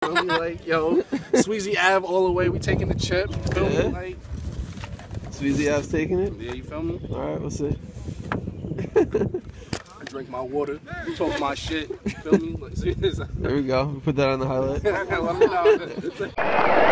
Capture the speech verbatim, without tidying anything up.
Feel me? Like, yo, Sweezy Ave all the way. We taking the chip. Feel Yeah. me? Like, Sweezy Ave's taking it? yeah, you feel me? Alright, what's it? I drink my water, talk my shit. Feel me? Like, There we go. Put that on the highlight. let me know.